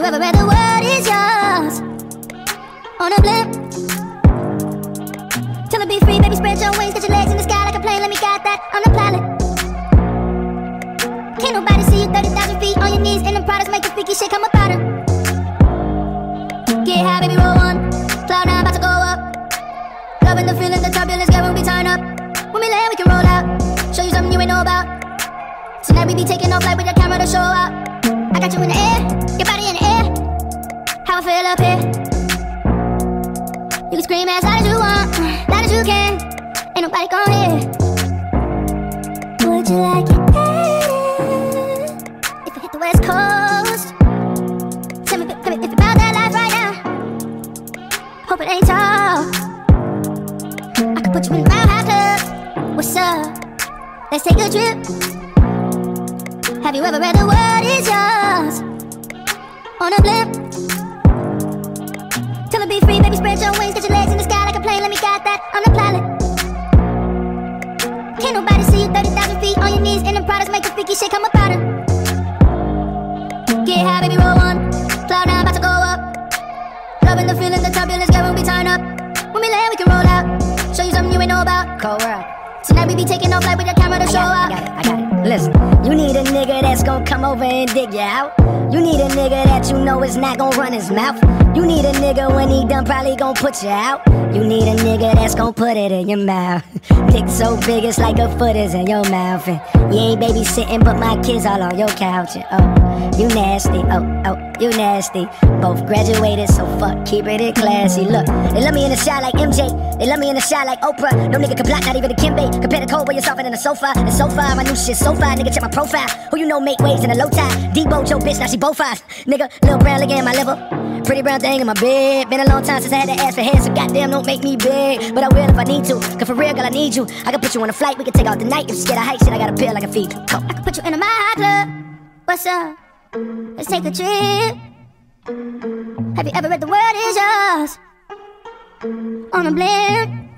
ever read the word is yours on a blimp? Tell her be free, baby, spread your wings, get your legs in the sky like a plane. Let me guide that on the pilot. Can't nobody see you 30,000 feet on your knees in them products, make the freaky shit come up out her. Get high, baby, roll one. Cloud nine, about to go up. Loving the feeling, the turbulence, girl, when we turn up. When we land, we can roll out. Show you something you ain't know about. Tonight we be taking off like with the camera to show out. I got you in the air, your body in the air. How I feel up here. You can scream as loud as you want, loud as you can. Ain't nobody gon' hear. Would you like it better if I hit the West Coast? Tell me if you about that life right now. Hope it ain't tall. I could put you in the Mile High Club. What's up? Let's take a trip. Have you ever read the word is yours on a blimp? Tell her be free, baby, spread your wings, get your legs in the sky like a plane. Let me guide that on the pilot. Can't nobody see you 30,000 feet on your knees in them products, make the freaky shit come up out her. Get high, baby, roll one. Cloud nine, about to go up. Loving the feeling, the turbulence, girl, when we turn up. When we land, we can roll out. Show you something you ain't know about. Cold world. Tonight we be taking off like with the camera to show out. I got it. Listen, you need a nigga that's gon' come over and dig you out. You need a nigga that you know is not gon' run his mouth. You need a nigga when he done probably gon' put you out. You need a nigga that's gon' put it in your mouth. Dick so big it's like a foot is in your mouth. And you ain't babysitting but my kids all on your couch. And oh, you nasty, oh, you nasty. Both graduated, so fuck, keeping it classy. Look, they love me in the shot like MJ. They love me in the shot like Oprah. No nigga can block, not even a Kimbe. Compare the cold where you're softer than a sofa. And so far, my new shit so far. Nigga, check my profile. Who you know make waves in a low tide? Debo, Joe, bitch, now she both eyes. Nigga, Lil Brown looking at my liver. Pretty brown thing in my bed. Been a long time since I had to ask for head, so goddamn don't make me big. But I will if I need to, cause for real, girl, I need you. I can put you on a flight, we can take out the night. If you scared of height, shit, I got a pill I can feed you. Go. I can put you in a Mile High Club. What's up? Let's take a trip. Have you ever read the word is yours on a blimp?